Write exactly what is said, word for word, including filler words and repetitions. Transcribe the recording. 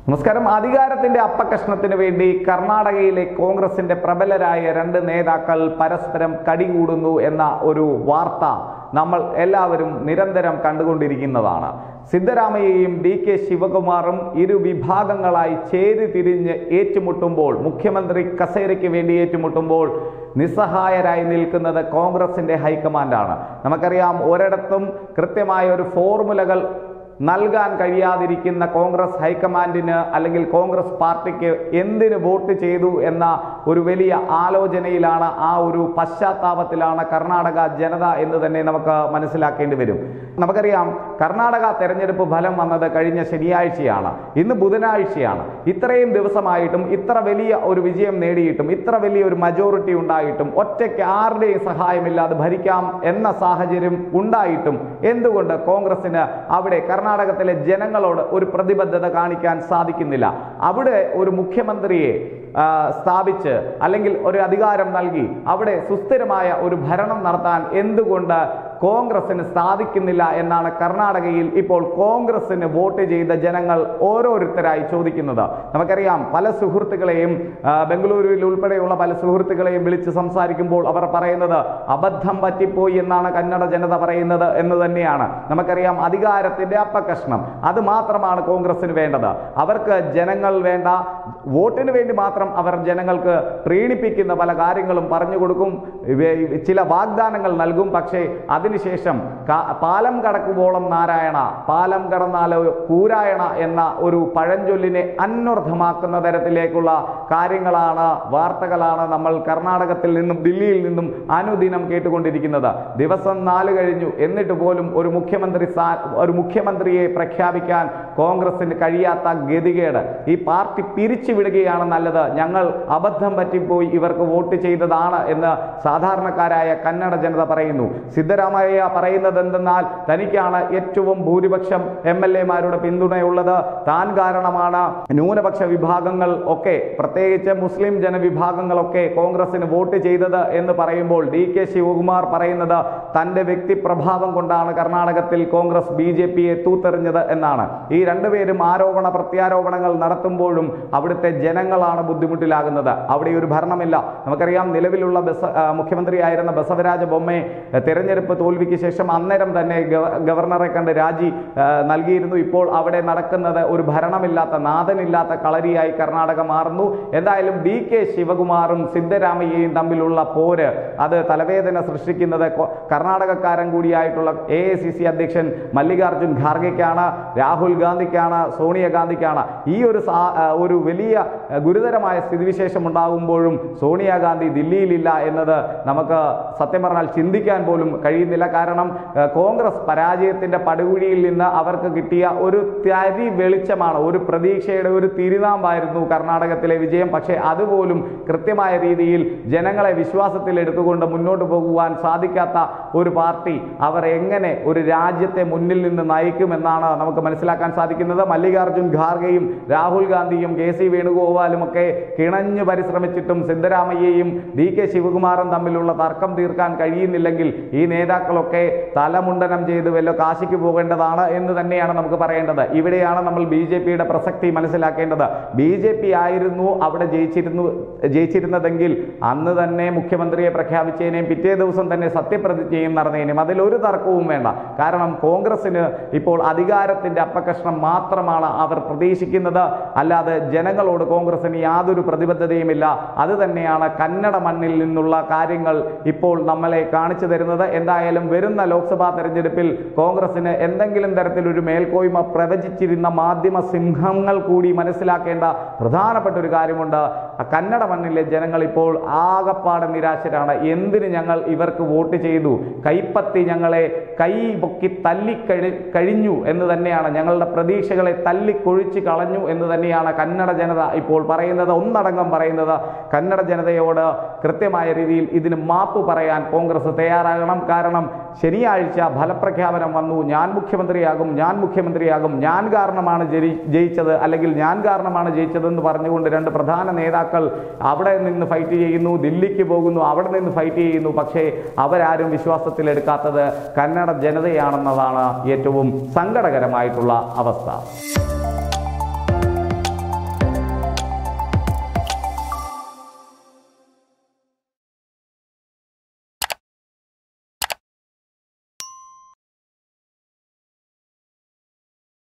നമസ്കാരം. അധികാരത്തിന്റെ അപ്പകഷ്ണത്തിന് വേണ്ടി കർണാടകയിലെ കോൺഗ്രസിന്റെ പ്രബലരായ രണ്ട് നേതാക്കൾ പരസ്പരം കടികൂടുന്നു എന്ന ഒരു വാർത്ത നമ്മൾ എല്ലാവരും നിരന്തരം കണ്ടുകൊണ്ടിരിക്കുന്നതാണ്. സിദ്ധരാമയ്യയും ഡി കെ ശിവകുമാറും ഇരു വിഭാഗങ്ങളായി ചേരി തിരിഞ്ഞ് ഏറ്റുമുട്ടുമ്പോൾ, മുഖ്യമന്ത്രി കസേരയ്ക്ക് വേണ്ടി ഏറ്റുമുട്ടുമ്പോൾ നിസ്സഹായരായി നിൽക്കുന്നത് കോൺഗ്രസിന്റെ ഹൈക്കമാൻഡാണ്. നമുക്കറിയാം, ഒരിടത്തും കൃത്യമായ ഒരു ഫോർമുലകൾ നൽകാൻ കഴിയാതിരിക്കുന്ന കോൺഗ്രസ് ഹൈക്കമാൻഡിന് അല്ലെങ്കിൽ കോൺഗ്രസ് പാർട്ടിക്ക് എന്തിന് വോട്ട് ചെയ്തു എന്ന ഒരു വലിയ ആലോചനയിലാണ്, ആ ഒരു പശ്ചാത്താപത്തിലാണ് കർണാടക ജനത എന്ന് തന്നെ നമുക്ക് മനസ്സിലാക്കേണ്ടി വരും. നമുക്കറിയാം, കർണാടക തെരഞ്ഞെടുപ്പ് ഫലം വന്നത് കഴിഞ്ഞ ശനിയാഴ്ചയാണ്. ഇന്ന് ബുധനാഴ്ചയാണ്. ഇത്രയും ദിവസമായിട്ടും ഇത്ര വലിയ ഒരു വിജയം നേടിയിട്ടും ഇത്ര വലിയ ഒരു മജോറിറ്റി ഉണ്ടായിട്ടും ഒറ്റയ്ക്ക് ആരുടെയും സഹായമില്ലാതെ ഭരിക്കാം എന്ന സാഹചര്യം ഉണ്ടായിട്ടും എന്തുകൊണ്ട് കോൺഗ്രസിന് അവിടെ കർണാടകത്തിലെ ജനങ്ങളോട് ഒരു പ്രതിബദ്ധത കാണിക്കാൻ സാധിക്കുന്നില്ല? അവിടെ ഒരു മുഖ്യമന്ത്രിയെ സ്ഥാപിച്ച് അല്ലെങ്കിൽ ഒരു അധികാരം നൽകി അവിടെ സുസ്ഥിരമായ ഒരു ഭരണം നടത്താൻ എന്തുകൊണ്ട് കോൺഗ്രസിന് സാധിക്കുന്നില്ല എന്നാണ് കർണാടകയിൽ ഇപ്പോൾ കോൺഗ്രസിന് വോട്ട് ചെയ്ത ജനങ്ങൾ ഓരോരുത്തരായി ചോദിക്കുന്നത്. നമുക്കറിയാം, പല സുഹൃത്തുക്കളെയും ബംഗളൂരുവിൽ ഉൾപ്പെടെയുള്ള പല സുഹൃത്തുക്കളെയും വിളിച്ച് സംസാരിക്കുമ്പോൾ അവർ പറയുന്നത് അബദ്ധം പറ്റിപ്പോയി എന്നാണ് കന്നഡ ജനത പറയുന്നത് എന്ന് തന്നെയാണ്. നമുക്കറിയാം, അധികാരത്തിന്റെ അപ്പകഷ്ണം അത് മാത്രമാണ് കോൺഗ്രസിന് വേണ്ടത്. അവർക്ക് ജനങ്ങൾ വേണ്ട, വോട്ടിന് വേണ്ടി മാത്രം അവർ ജനങ്ങൾക്ക് പ്രീണിപ്പിക്കുന്ന പല കാര്യങ്ങളും പറഞ്ഞു കൊടുക്കും, ചില വാഗ്ദാനങ്ങൾ നൽകും. പക്ഷേ അതിനുശേഷം പാലം കടക്കുവോളം നാരായണ, പാലം കടന്നാലോ കൂരായണ എന്ന ഒരു പഴഞ്ചൊല്ലിനെ അന്വർത്ഥമാക്കുന്ന തരത്തിലേക്കുള്ള കാര്യങ്ങളാണ്, വാർത്തകളാണ് നമ്മൾ കർണാടകത്തിൽ നിന്നും ദില്ലിയിൽ നിന്നും അനുദിനം കേട്ടുകൊണ്ടിരിക്കുന്നത്. ദിവസം നാല് കഴിഞ്ഞു, എന്നിട്ട് പോലും ഒരു മുഖ്യമന്ത്രി ഒരു മുഖ്യമന്ത്രിയെ പ്രഖ്യാപിക്കാൻ കോൺഗ്രസിന് കഴിയാത്ത ഗതികേട്. ഈ പാർട്ടി പിരിച്ചുവിടുകയാണ് നല്ലത്, ഞങ്ങൾ അബദ്ധം പറ്റിപ്പോയി ഇവർക്ക് വോട്ട് ചെയ്തതാണ് എന്ന് സാധാരണക്കാരായ കന്നഡ ജനത പറയുന്നു. സിദ്ധരാമയ്യ പറയുന്നത് എന്തെന്നാൽ, തനിക്കാണ് ഏറ്റവും ഭൂരിപക്ഷം എം എൽ എമാരുടെ പിന്തുണയുള്ളത്, താൻ കാരണമാണ് ന്യൂനപക്ഷ വിഭാഗങ്ങൾ ഒക്കെ, പ്രത്യേകിച്ച് മുസ്ലിം ജനവിഭാഗങ്ങളൊക്കെ കോൺഗ്രസിന് വോട്ട് ചെയ്തത് എന്ന് പറയുമ്പോൾ ഡി കെ ശിവകുമാർ പറയുന്നത് തന്റെ വ്യക്തിപ്രഭാവം കൊണ്ടാണ് കർണാടകത്തിൽ കോൺഗ്രസ് ബി ജെ പിയെ തൂത്തെറിഞ്ഞത് എന്നാണ്. ഈ രണ്ടുപേരും ആരോപണ പ്രത്യാരോപണങ്ങൾ നടത്തുമ്പോഴും അവിടുത്തെ ജനങ്ങളാണ് ബുദ്ധിമുട്ടിലാകുന്നത്. അവിടെ ഒരു ഭരണമില്ല. നമുക്കറിയാം, നിലവിലുള്ള ബസ മുഖ്യമന്ത്രിയായിരുന്ന ബസവരാജ ബൊമ്മയെ തെരഞ്ഞെടുപ്പ് തോൽവിക്ക് ശേഷം അന്നേരം തന്നെ ഗവർണറെ കണ്ട് രാജി നൽകിയിരുന്നു. ഇപ്പോൾ അവിടെ നടക്കുന്നത് ഒരു ഭരണമില്ലാത്ത, നാഥനില്ലാത്ത കളരിയായി കർണാടക മാറുന്നു. എന്തായാലും ഡി കെ ശിവകുമാറും സിദ്ധരാമയ്യയും തമ്മിലുള്ള പോര് അത് തലവേദന സൃഷ്ടിക്കുന്നത് കർണാടകക്കാരൻ കൂടിയായിട്ടുള്ള എ ഐ സി സി അധ്യക്ഷൻ മല്ലികാർജുൻ ഖാർഗെക്കാണ്, രാഹുൽ ഗാന്ധിക്കാണ്, സോണിയാഗാന്ധിക്കാണ്. ഈ ഒരു ഒരു വലിയ ഗുരുതരമായ സ്ഥിതിവിശേഷം ഉണ്ടാകുമ്പോഴും സോണിയാഗാന്ധി ദില്ലിയിലില്ല എന്നത് നമുക്ക് സത്യം പറഞ്ഞാൽ ചിന്തിക്കാൻ പോലും കഴിയുന്നില്ല. കാരണം കോൺഗ്രസ് പരാജയത്തിന്റെ പടുകുഴിയിൽ നിന്ന് അവർക്ക് കിട്ടിയ ഒരു തരി വെളിച്ചമാണ്, ഒരു പ്രതീക്ഷയുടെ ഒരു തിരുനാമ്പായിരുന്നു കർണാടകത്തിലെ വിജയം. പക്ഷേ അതുപോലും കൃത്യമായ രീതിയിൽ ജനങ്ങളെ വിശ്വാസത്തിൽ എടുത്തുകൊണ്ട് മുന്നോട്ട് പോകുവാൻ സാധിക്കാത്ത ഒരു പാർട്ടി അവർ എങ്ങനെ ഒരു രാജ്യത്തെ മുന്നിൽ നിന്ന് നയിക്കുമെന്നാണ് നമുക്ക് മനസ്സിലാക്കാൻ സാധിക്കുന്നത്. മല്ലികാർജുൻ ഖാർഗെയും രാഹുൽ ഗാന്ധിയും കെ സി വേണുഗോപാലും ഒക്കെ കിണഞ്ഞു പരിശ്രമിച്ചിട്ടും സിദ്ധരാമയ്യയും ഡി കെ ശിവകുമാറും തമ്മിലുള്ള തർക്കം തീർക്കാൻ കഴിയുന്നില്ലെങ്കിൽ ഈ നേതാക്കളൊക്കെ തലമുണ്ടനം ചെയ്ത് വല്ല കാശിക്ക് പോകേണ്ടതാണ് എന്ന് തന്നെയാണ് നമുക്ക് പറയേണ്ടത്. ഇവിടെയാണ് നമ്മൾ ബി ജെ പിയുടെ പ്രസക്തി മനസ്സിലാക്കേണ്ടത്. ബി ജെ പി ആയിരുന്നു അവിടെ ജയിച്ചിരുന്നു ജയിച്ചിരുന്നതെങ്കിൽ അന്ന് തന്നെ മുഖ്യമന്ത്രിയെ പ്രഖ്യാപിച്ചതിനെയും പിറ്റേ ദിവസം തന്നെ സത്യപ്രതിജ്ഞയും നടന്നതിനും അതിലൊരു തർക്കവും വേണ്ട. കാരണം കോൺഗ്രസിന് ഇപ്പോൾ അധികാരത്തിന്റെ അപ്പകഷ്ണം മാത്രമാണ് അവർ പ്രതീക്ഷിക്കുന്നത്, അല്ലാതെ ജനങ്ങളോട് കോൺഗ്രസിന് യാതൊരു പ്രതിബദ്ധതയുമില്ല. അത് തന്നെയാണ് കന്നഡ മണ്ണിൽ നിന്നുള്ള കാര്യങ്ങൾ ഇപ്പോൾ നമ്മളെ കാണിച്ചു തരുന്നത്. എന്തായാലും വരുന്ന ലോക്സഭാ തെരഞ്ഞെടുപ്പിൽ കോൺഗ്രസിന് എന്തെങ്കിലും തരത്തിലൊരു മേൽക്കോയ്മ പ്രവചിച്ചിരുന്ന മാധ്യമ സിംഹങ്ങൾ കൂടി മനസ്സിലാക്കേണ്ട പ്രധാനപ്പെട്ട ഒരു കാര്യമുണ്ട്. കന്നഡ മണ്ണിലെ ജനങ്ങൾ ഇപ്പോൾ ആകപ്പാടെ നിരാശരാണ്. എന്തിന് ഞങ്ങൾ ഇവർക്ക് വോട്ട് ചെയ്തു? കൈപ്പത്തി ഞങ്ങളെ കൈ പൊക്കി തല്ലിക്കഴി കഴിഞ്ഞു എന്ന് തന്നെയാണ്, ഞങ്ങളുടെ പ്രതീക്ഷകളെ തല്ലിക്കൊഴിച്ച് കളഞ്ഞു എന്ന് തന്നെയാണ് കന്നഡ ജനത ഇപ്പോൾ പറയുന്നത്. ഒന്നടങ്കം പറയുന്നത് കന്നഡ ജനതയോട് കൃത്യമായ രീതിയിൽ ഇതിന് മാപ്പ് പറയാൻ കോൺഗ്രസ് തയ്യാറാകണം. കാരണം ശനിയാഴ്ച ഫലപ്രഖ്യാപനം വന്നു, ഞാൻ മുഖ്യമന്ത്രിയാകും ഞാൻ മുഖ്യമന്ത്രിയാകും ഞാൻ കാരണമാണ് ജയിച്ചത് അല്ലെങ്കിൽ ഞാൻ കാരണമാണ് ജയിച്ചതെന്ന് പറഞ്ഞുകൊണ്ട് രണ്ട് പ്രധാന നേതാക്കൾ അവിടെ നിന്ന് ഫൈറ്റ് ചെയ്യുന്നു, ദില്ലിക്ക് പോകുന്നു, അവിടെ നിന്ന് ഫൈറ്റ് ചെയ്യുന്നു. പക്ഷേ അവരാരും വിശ്വാസത്തിലെടുക്കാത്തത് കന്നഡ ജനതയാണെന്നതാണ് ഏറ്റവും സങ്കടകരമായിട്ടുള്ള അവസ്ഥ.